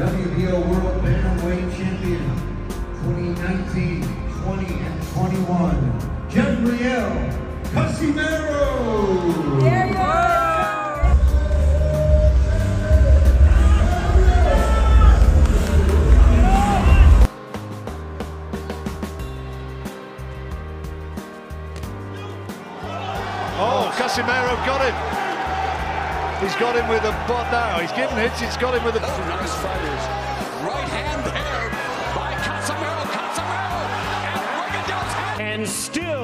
WBO World Bantamweight Champion 2019, 20, and 21, Gabriel Casimero. There you are. Oh, Casimero got him. He's got him with a butt now. He's given hits. He's got him with a. Nice fighters. Right hand there by Casimero. And Rigondeaux. And still